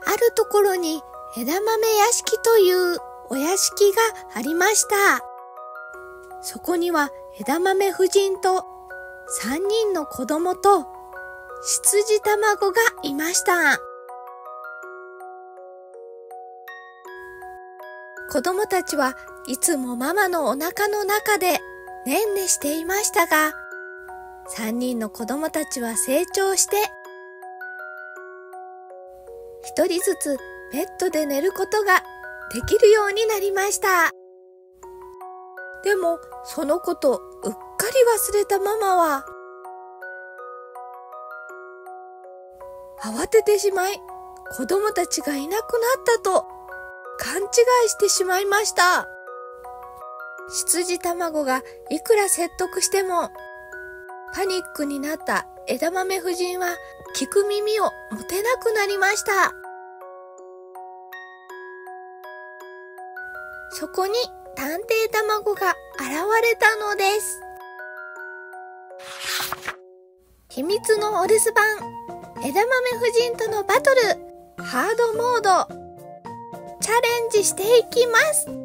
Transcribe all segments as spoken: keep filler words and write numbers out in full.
あるところに枝豆屋敷というお屋敷がありました。そこには枝豆夫人と三人の子供と羊卵がいました。子供たちはいつもママのお腹の中でねんねしていましたが、三人の子供たちは成長して、一人ずつベッドで寝ることができるようになりました。でもそのことうっかり忘れたママは、慌ててしまい子供たちがいなくなったと勘違いしてしまいました。羊卵がいくら説得しても、パニックになった枝豆夫人は聞く耳を持てなくなりました。そこに探偵卵が現れたのです。秘密のお留守番、枝豆夫人とのバトル、ハードモード、チャレンジしていきます。こん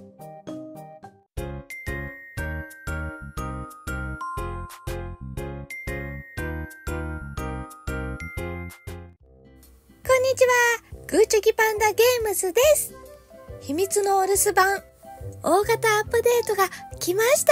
にちは、グーチョキパンダゲームズです。秘密のお留守番、大型アップデートが来ました。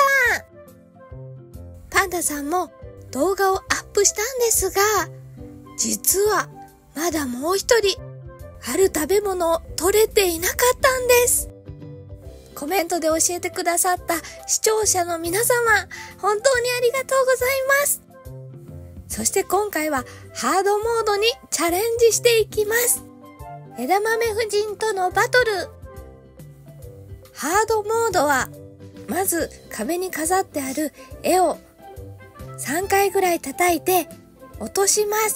パンダさんも動画をアップしたんですが、実はまだもう一人、ある食べ物を取れていなかったんです。コメントで教えてくださった視聴者の皆様、本当にありがとうございます。そして今回はハードモードにチャレンジしていきます。枝豆夫人とのバトル。ハードモードは、まず壁に飾ってある絵をさんかいぐらい叩いて落とします。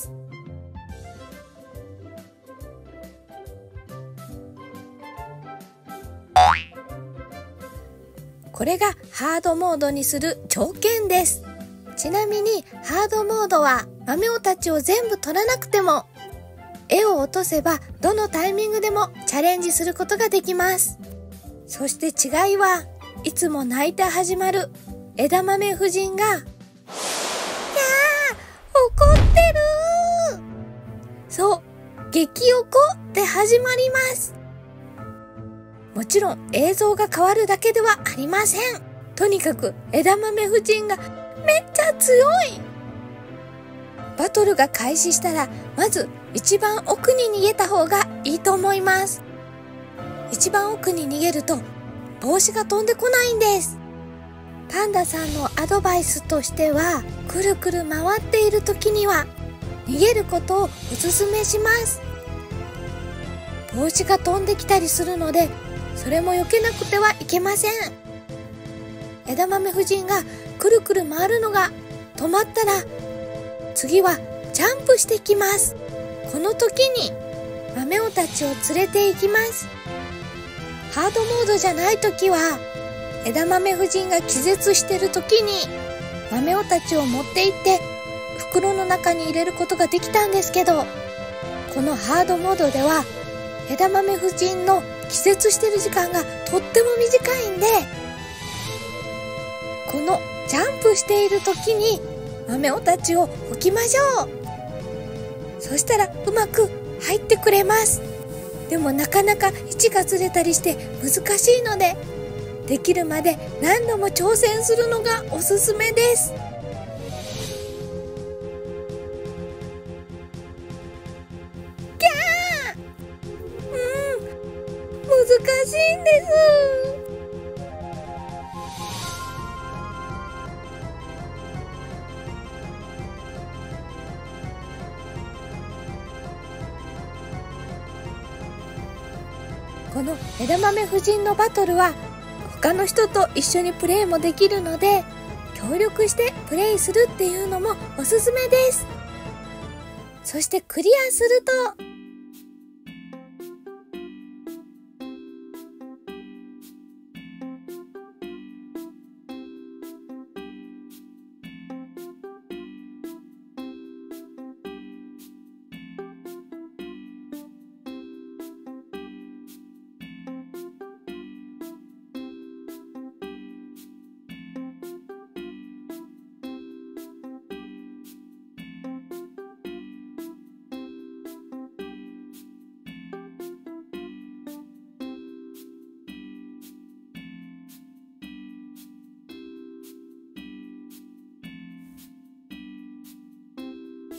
これがハードモードにする条件です。ちなみにハードモードは豆をたちを全部取らなくても、絵を落とせばどのタイミングでもチャレンジすることができます。そして違いは、いつも泣いて始まる枝豆夫人が、いやー、怒ってるー。そう、激怒って始まります。もちろん映像が変わるだけではありません。とにかく枝豆夫人がめっちゃ強い。バトルが開始したら、まず一番奥に逃げた方がいいと思います。一番奥に逃げると帽子が飛んでこないんです。パンダさんのアドバイスとしては、くるくる回っている時には逃げることをお勧めします。帽子が飛んできたりするので、それも避けなくてはいけません。枝豆夫人がくるくる回るのが止まったら、次はジャンプしてきます。この時に豆をたちを連れて行きます。ハードモードじゃない時は、枝豆夫人が気絶してる時に豆をたちを持って行って袋の中に入れることができたんですけど、このハードモードでは枝豆夫人の気絶してる時間がとっても短いんで、このジャンプしている時に豆をたちを置きましょう。そしたらうまく入ってくれます。でもなかなか位置がずれたりして難しいので、できるまで何度も挑戦するのがおすすめです。キャー、うん、難しいんです。この枝豆夫人のバトルは他の人と一緒にプレイもできるので、協力してプレイするっていうのもおすすめです。そしてクリアすると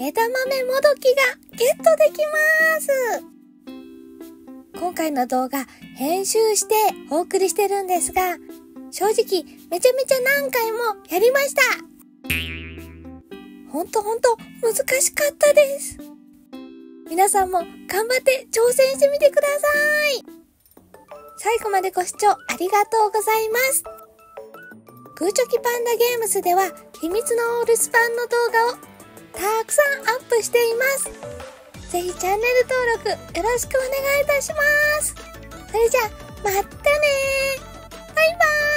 枝豆もどきがゲットできます。今回の動画編集してお送りしてるんですが、正直めちゃめちゃ何回もやりました。ほんとほんと難しかったです。皆さんも頑張って挑戦してみてください。最後までご視聴ありがとうございます。グーチョキパンダゲームズでは秘密のお留守番の動画をたくさんアップしています。ぜひチャンネル登録よろしくお願いいたします。それじゃあまたねー。バイバーイ。